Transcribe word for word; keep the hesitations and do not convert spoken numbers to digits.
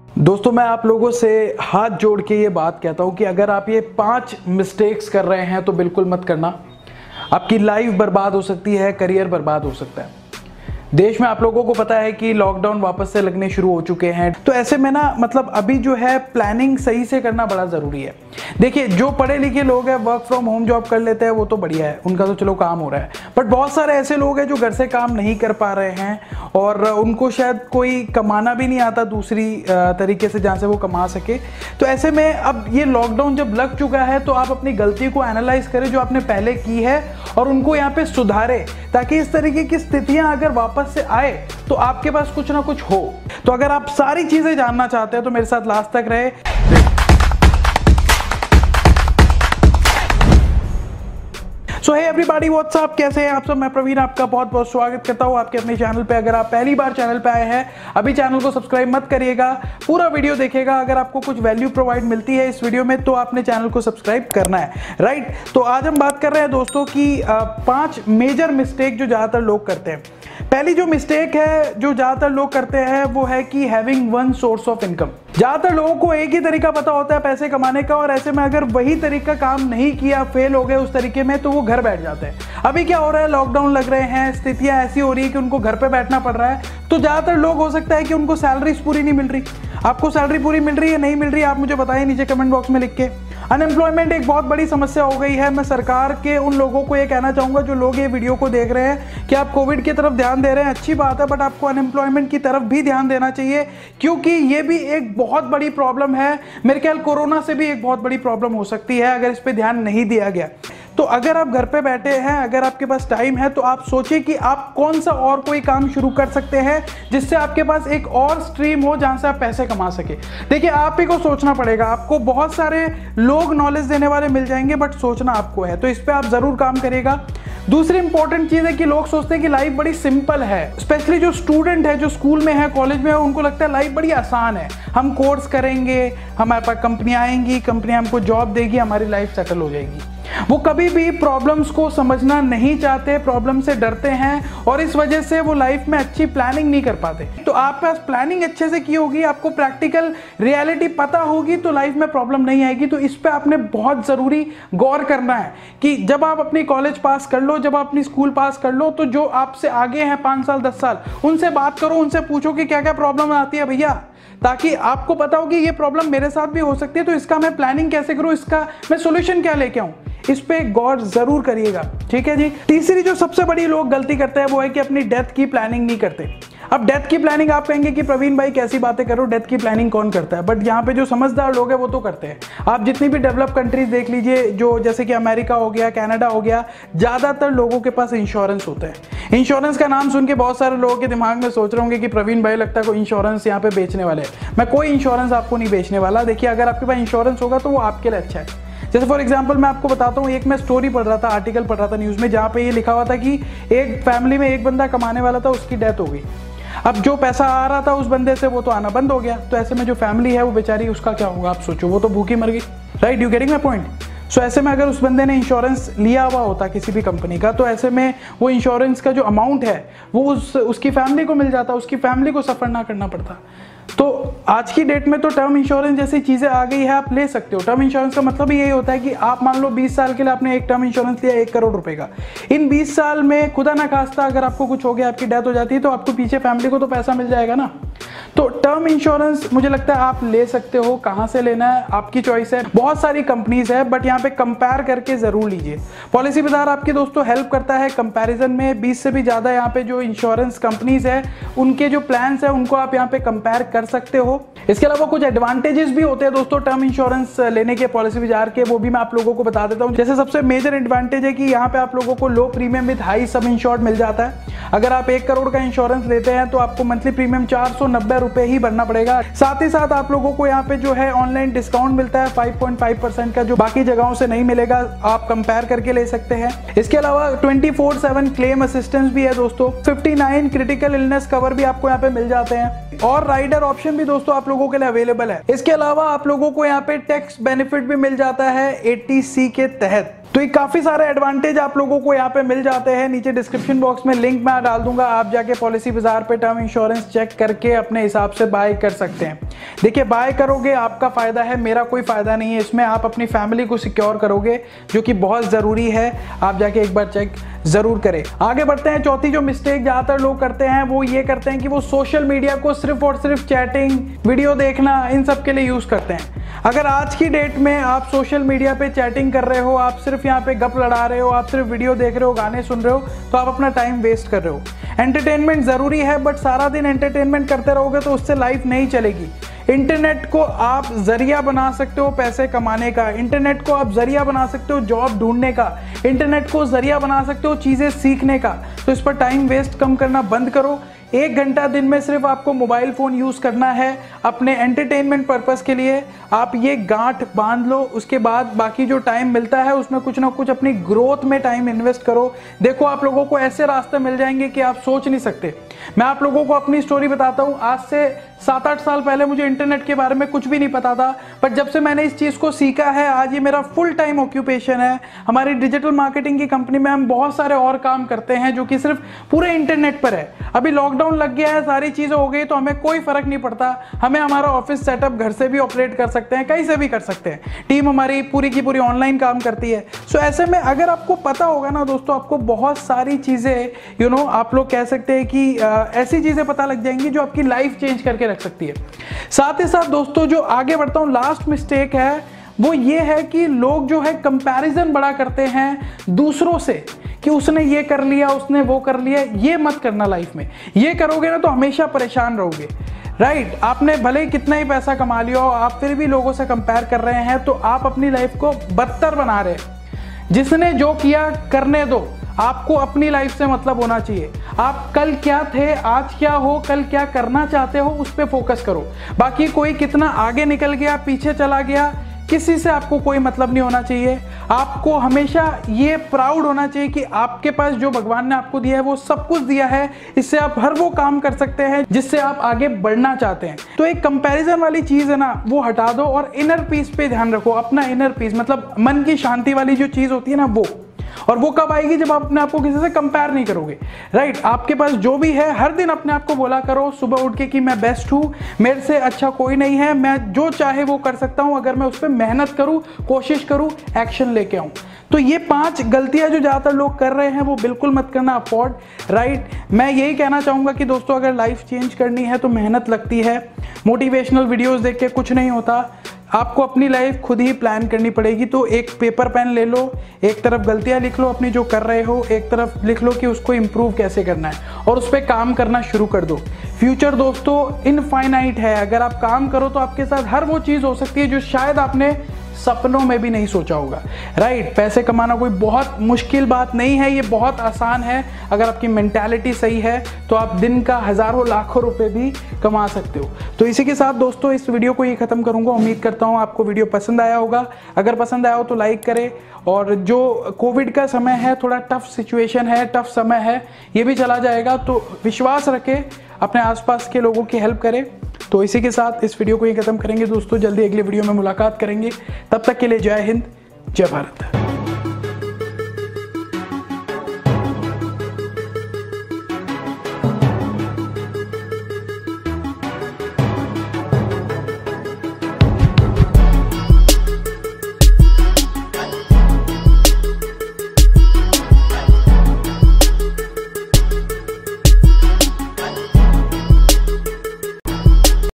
दोस्तों मैं आप लोगों से हाथ जोड़ के ये बात कहता हूँ कि अगर आप ये पांच मिस्टेक्स कर रहे हैं तो बिल्कुल मत करना। आपकी लाइफ बर्बाद हो सकती है, करियर बर्बाद हो सकता है। देश में आप लोगों को पता है कि लॉकडाउन वापस से लगने शुरू हो चुके हैं, तो ऐसे में ना मतलब अभी जो है प्लानिंग सही से करना बड़ा ज़रूरी है। देखिए, जो पढ़े लिखे लोग हैं वर्क फ्रॉम होम जॉब कर लेते हैं वो तो बढ़िया है, उनका तो चलो काम हो रहा है। बट बहुत सारे ऐसे लोग हैं जो घर से काम नहीं कर पा रहे हैं और उनको शायद कोई कमाना भी नहीं आता दूसरी तरीके से जहाँ से वो कमा सके। तो ऐसे में अब ये लॉकडाउन जब लग चुका है तो आप अपनी गलती को एनालाइज करें जो आपने पहले की है और उनको यहाँ पे सुधारें, ताकि इस तरीके की स्थितियाँ अगर वापस से आए तो आपके पास कुछ ना कुछ हो। तो अगर आप सारी चीजें जानना चाहते हैं तो मेरे साथ लास्ट तक रहे। So hey everybody, what's up, कैसे हैं आप सब? मैं प्रवीण आपका बहुत बहुत स्वागत करता हूं आपके अपने चैनल पे। अगर आप पहली बार चैनल पे आए हैं, अभी चैनल को सब्सक्राइब मत करिएगा, पूरा वीडियो देखिएगा। अगर आपको कुछ वैल्यू प्रोवाइड मिलती है इस वीडियो में तो आपने चैनल को सब्सक्राइब करना है, राइट। तो आज हम बात कर रहे हैं दोस्तों की पांच मेजर मिस्टेक जो ज़्यादातर लोग करते हैं। पहली जो मिस्टेक है जो ज़्यादातर लोग करते हैं वो है कि having one source of income. ज़्यादातर लोगों को एक ही तरीका पता होता है पैसे कमाने का, और ऐसे में अगर वही तरीका काम नहीं किया, फेल हो गए उस तरीके में, तो वो घर बैठ जाते हैं। अभी क्या हो रहा है, लॉकडाउन लग रहे हैं, स्थितियां ऐसी हो रही है कि उनको घर पे बैठना पड़ रहा है। तो ज़्यादातर लोग हो सकता है कि उनको सैलरीज पूरी नहीं मिल रही। आपको सैलरी पूरी मिल रही है नहीं मिल रही है, आप मुझे बताइए नीचे कमेंट बॉक्स में लिख के। अनएम्प्लॉयमेंट एक बहुत बड़ी समस्या हो गई है। मैं सरकार के उन लोगों को ये कहना चाहूँगा जो लोग ये वीडियो को देख रहे हैं कि आप कोविड की तरफ ध्यान दे रहे हैं, अच्छी बात है, बट आपको अनएम्प्लॉयमेंट की तरफ भी ध्यान देना चाहिए, क्योंकि ये भी एक बहुत बड़ी प्रॉब्लम है। मेरे ख्याल कोरोना से भी एक बहुत बड़ी प्रॉब्लम हो सकती है अगर इस पर ध्यान नहीं दिया गया। तो अगर आप घर पे बैठे हैं, अगर आपके पास टाइम है, तो आप सोचिए कि आप कौन सा और कोई काम शुरू कर सकते हैं जिससे आपके पास एक और स्ट्रीम हो जहां से आप पैसे कमा सके। देखिए, आप ही को सोचना पड़ेगा। आपको बहुत सारे लोग नॉलेज देने वाले मिल जाएंगे, बट सोचना आपको है, तो इस पर आप जरूर काम करिएगा। दूसरी इंपॉर्टेंट चीज़ है कि लोग सोचते हैं कि लाइफ बड़ी सिंपल है, स्पेशली जो स्टूडेंट है, जो स्कूल में है, कॉलेज में है, उनको लगता है लाइफ बड़ी आसान है। हम कोर्स करेंगे, हमारे पास कंपनियां आएंगी, कंपनियां हमको जॉब देगी, हमारी लाइफ सेटल हो जाएगी। वो कभी भी प्रॉब्लम्स को समझना नहीं चाहते, प्रॉब्लम से डरते हैं, और इस वजह से वो लाइफ में अच्छी प्लानिंग नहीं कर पाते। तो आप पास प्लानिंग अच्छे से की होगी, आपको प्रैक्टिकल रियलिटी पता होगी, तो लाइफ में प्रॉब्लम नहीं आएगी। तो इस पे आपने बहुत ज़रूरी गौर करना है कि जब आप अपनी कॉलेज पास कर लो, जब आप अपनी स्कूल पास कर लो, तो जो आपसे आगे हैं पाँच साल दस साल, उनसे बात करो, उनसे पूछो कि क्या क्या प्रॉब्लम आती है भैया, ताकि आपको पता हो कि ये प्रॉब्लम मेरे साथ भी हो सकती है, तो इसका मैं प्लानिंग कैसे करूँ, इसका मैं सोल्यूशन क्या लेके आऊँ। इस पे गौर जरूर करिएगा, ठीक है जी। तीसरी जो सबसे बड़ी लोग गलती करते हैं वो है कि अपनी डेथ की प्लानिंग नहीं करते। अब डेथ की प्लानिंग आप कहेंगे कि प्रवीण भाई कैसी बातें करो, डेथ की प्लानिंग कौन करता है? बट यहाँ पे जो समझदार लोग हैं वो तो करते हैं। आप जितनी भी डेवलप कंट्रीज देख लीजिए, जो जैसे कि अमेरिका हो गया, कनाडा हो गया, ज़्यादातर लोगों के पास इंश्योरेंस होता है। इंश्योरेंस का नाम सुन के बहुत सारे लोगों के दिमाग में सोच रहे होंगे कि प्रवीण भाई लगता है कोई इंश्योरेंस यहाँ पे बेचने वाले हैं। मैं कोई इंश्योरेंस आपको नहीं बेचने वाला। देखिए, अगर आपके पास इंश्योरेंस होगा तो वो आपके लिए अच्छा है। जैसे फॉर एग्जांपल मैं आपको बताता हूँ, एक मैं स्टोरी पढ़ रहा था, आर्टिकल पढ़ रहा था न्यूज़ में, जहाँ पे ये लिखा हुआ था कि एक फैमिली में एक बंदा कमाने वाला था, उसकी डेथ हो गई। अब जो पैसा आ रहा था उस बंदे से वो तो आना बंद हो गया। तो ऐसे में जो फैमिली है वो बेचारी, उसका क्या होगा आप सोचो, वो तो भूखी मर गई, right. You getting my point? So ऐसे में अगर उस बंदे ने इंश्योरेंस लिया हुआ होता किसी भी कंपनी का, तो ऐसे में वो इंश्योरेंस का जो अमाउंट है वो उस उसकी फैमिली को मिल जाता, उसकी फैमिली को सफ़र ना करना पड़ता। तो आज की डेट में तो टर्म इंश्योरेंस जैसी चीज़ें आ गई है, आप ले सकते हो। टर्म इंश्योरेंस का मतलब ही यही होता है कि आप मान लो बीस साल के लिए आपने एक टर्म इंश्योरेंस लिया एक करोड़ रुपए का। इन बीस साल में खुदा ना खास्ता अगर आपको कुछ हो गया, आपकी डेथ हो जाती है, तो आपको पीछे फैमिली को तो पैसा मिल जाएगा ना। तो टर्म इंश्योरेंस मुझे लगता है आप ले सकते हो। कहाँ से लेना है आपकी चॉइस है, बहुत सारी कंपनीज है, बट यहाँ पे कंपेयर करके जरूर लीजिए। पॉलिसी बाजार आपकी दोस्तों हेल्प करता है कंपैरिजन में। बीस से भी ज़्यादा यहाँ पे जो इंश्योरेंस कंपनीज है उनके जो प्लान्स है उनको आप यहाँ पे कंपेयर कर सकते हो। इसके अलावा कुछ एडवांटेजेस भी होते हैं दोस्तों टर्म इंश्योरेंस लेने के पॉलिसी बाजार के, वो भी मैं आप लोगों को बता देता हूँ। जैसे सबसे मेजर एडवांटेज है कि यहाँ पे आप लोगों को low premium with high sum insured मिल जाता है। अगर आप एक करोड़ का इंश्योरेंस लेते हैं तो आपको मंथली प्रीमियम चार सौ नब्बे रुपए ही भरना पड़ेगा। साथ ही साथ आप लोगों को यहाँ पे जो है ऑनलाइन डिस्काउंट मिलता है पाँच पॉइंट पाँच परसेंट का, जो बाकी जगहों से नहीं मिलेगा। आप कंपेयर करके ले सकते हैं। इसके अलावा twenty four seven claim assistance भी है दोस्तों। उनसठ क्रिटिकल इलनेस कवर भी आपको यहाँ पे मिल जाते हैं, और राइडर ऑप्शन भी दोस्तों आप लोगों के लिए अवेलेबल है। इसके अलावा आप लोगों को यहाँ पे टैक्स बेनिफिट भी मिल जाता है एटी सी के तहत। तो ये काफी सारे एडवांटेज आप लोगों को यहाँ पे मिल जाते हैं। नीचे डिस्क्रिप्शन बॉक्स में लिंक मैं डाल दूंगा, आप जाके पॉलिसी बाजार पे टर्म इंश्योरेंस चेक करके अपने हिसाब से बाय कर सकते हैं। देखिए बाय करोगे आपका फायदा है, मेरा कोई फायदा नहीं है इसमें। आप अपनी फैमिली को सिक्योर करोगे जो कि बहुत ज़रूरी है, आप जाके एक बार चेक ज़रूर करें। आगे बढ़ते हैं। चौथी जो मिस्टेक ज़्यादातर लोग करते हैं वो ये करते हैं कि वो सोशल मीडिया को सिर्फ और सिर्फ चैटिंग, वीडियो देखना, इन सब के लिए यूज़ करते हैं। अगर आज की डेट में आप सोशल मीडिया पे चैटिंग कर रहे हो, आप सिर्फ यहाँ पे गप लड़ा रहे हो, आप सिर्फ वीडियो देख रहे हो, गाने सुन रहे हो, तो आप अपना टाइम वेस्ट कर रहे हो। एंटरटेनमेंट ज़रूरी है, बट सारा दिन एंटरटेनमेंट करते रहोगे तो उससे लाइफ नहीं चलेगी। इंटरनेट को आप जरिया बना सकते हो पैसे कमाने का, इंटरनेट को आप जरिया बना सकते हो जॉब ढूंढने का, इंटरनेट को जरिया बना सकते हो चीज़ें सीखने का। तो इस पर टाइम वेस्ट कम करना बंद करो। एक घंटा दिन में सिर्फ आपको मोबाइल फ़ोन यूज़ करना है अपने एंटरटेनमेंट पर्पस के लिए। आप ये गांठ बांध लो, उसके बाद बाकी जो टाइम मिलता है उसमें कुछ ना कुछ अपनी ग्रोथ में टाइम इन्वेस्ट करो। देखो आप लोगों को ऐसे रास्ते मिल जाएंगे कि आप सोच नहीं सकते। मैं आप लोगों को अपनी स्टोरी बताता हूँ। आज से सात आठ साल पहले मुझे इंटरनेट के बारे में कुछ भी नहीं पता था, पर जब से मैंने इस चीज़ को सीखा है आज ये मेरा फुल टाइम ऑक्यूपेशन है। हमारी डिजिटल मार्केटिंग की कंपनी में हम बहुत सारे और काम करते हैं जो कि सिर्फ पूरे इंटरनेट पर है। अभी लॉकडाउन लग गया है, सारी चीज़ें हो गई, तो हमें कोई फर्क नहीं पड़ता। हमें हमारा ऑफिस सेटअप घर से भी ऑपरेट कर सकते हैं, कहीं से भी कर सकते हैं। टीम हमारी पूरी की पूरी ऑनलाइन काम करती है। सो ऐसे में अगर आपको पता होगा ना दोस्तों, आपको बहुत सारी चीज़ें यू नो आप लोग कह सकते हैं कि आ, ऐसी चीज़ें पता लग जाएंगी जो आपकी लाइफ चेंज करके रख सकती है। साथ ही साथ दोस्तों जो आगे बढ़ता हूँ, लास्ट मिस्टेक है वो ये है कि लोग जो है कंपैरिजन बड़ा करते हैं दूसरों से कि उसने ये कर लिया, उसने वो कर लिया। ये मत करना लाइफ में। ये करोगे ना तो हमेशा परेशान रहोगे। राइट right, आपने भले ही कितना ही पैसा कमा लिया हो, आप फिर भी लोगों से कंपेयर कर रहे हैं तो आप अपनी लाइफ को बदतर बना रहे हैं। जिसने जो किया करने दो, आपको अपनी लाइफ से मतलब होना चाहिए। आप कल क्या थे, आज क्या हो, कल क्या करना चाहते हो, उस पर फोकस करो। बाकी कोई कितना आगे निकल गया, पीछे चला गया, किसी से आपको कोई मतलब नहीं होना चाहिए। आपको हमेशा ये प्राउड होना चाहिए कि आपके पास जो भगवान ने आपको दिया है वो सब कुछ दिया है। इससे आप हर वो काम कर सकते हैं जिससे आप आगे बढ़ना चाहते हैं। तो एक कंपैरिजन वाली चीज़ है ना, वो हटा दो और इनर पीस पे ध्यान रखो। अपना इनर पीस मतलब मन की शांति वाली जो चीज़ होती है ना, वो और वो कब आएगी, जब आप अपने आप को किसी से कंपेयर नहीं करोगे। राइट, आपके पास जो भी है हर दिन अपने आप को बोला करो सुबह उठ के कि मैं बेस्ट हूँ, मेरे से अच्छा कोई नहीं है, मैं जो चाहे वो कर सकता हूँ अगर मैं उस पर मेहनत करूँ, कोशिश करूँ, एक्शन लेके आऊँ। तो ये पांच गलतियां जो ज़्यादातर लोग कर रहे हैं वो बिल्कुल मत करना अफोर्ड। राइट, मैं यही कहना चाहूँगा कि दोस्तों अगर लाइफ चेंज करनी है तो मेहनत लगती है। मोटिवेशनल वीडियोस देख के कुछ नहीं होता, आपको अपनी लाइफ खुद ही प्लान करनी पड़ेगी। तो एक पेपर पेन ले लो, एक तरफ गलतियां लिख लो अपनी जो कर रहे हो, एक तरफ लिख लो कि उसको इम्प्रूव कैसे करना है और उस पर काम करना शुरू कर दो। फ्यूचर दोस्तों इनफाइनाइट है। अगर आप काम करो तो आपके साथ हर वो चीज़ हो सकती है जो शायद आपने सपनों में भी नहीं सोचा होगा। राइट, पैसे कमाना कोई बहुत मुश्किल बात नहीं है, ये बहुत आसान है। अगर आपकी मेंटालिटी सही है तो आप दिन का हज़ारों लाखों रुपए भी कमा सकते हो। तो इसी के साथ दोस्तों इस वीडियो को ये ख़त्म करूँगा। उम्मीद करता हूँ आपको वीडियो पसंद आया होगा। अगर पसंद आया हो तो लाइक करें। और जो कोविड का समय है, थोड़ा टफ सिचुएशन है, टफ समय है, ये भी चला जाएगा। तो विश्वास रखें, अपने आसपास के लोगों की हेल्प करें। तो इसी के साथ इस वीडियो को ये खत्म करेंगे दोस्तों। जल्दी अगले वीडियो में मुलाकात करेंगे। तब तक के लिए जय हिंद, जय भारत।